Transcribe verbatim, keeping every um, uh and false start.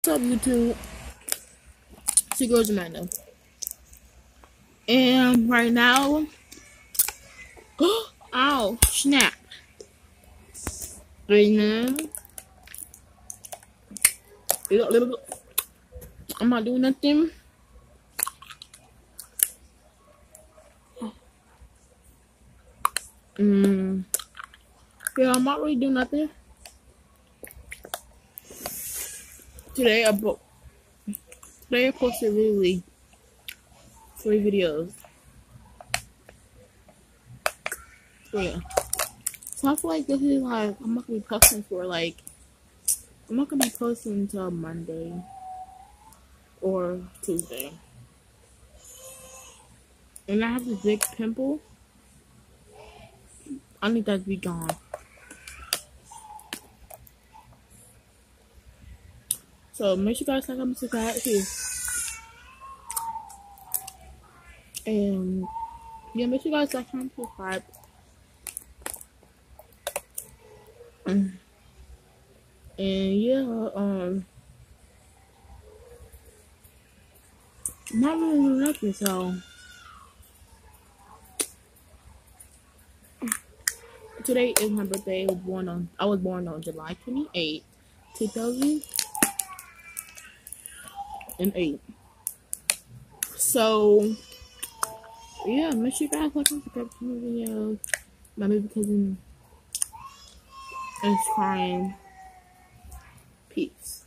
What's up, YouTube? It's your girl Jemima. And right now, ow, snap. Right now, I'm not doing nothing. Mm. Yeah, I'm not really doing nothing. Today I booked. Today I posted really three videos. So yeah. So I feel like this is like I'm not gonna be posting for like I'm not gonna be posting until Monday or Tuesday. And I have this big pimple. I need that to be gone. So make sure you guys like, comment, subscribe too. And yeah, make sure you guys like, comment, subscribe. And yeah, um, I'm not really doing nothing, so today is my birthday. I was born on I was born on July twenty-eighth, two thousand eight. So yeah, make sure you guys like and subscribe to my videos. My baby cousin is crying. Peace.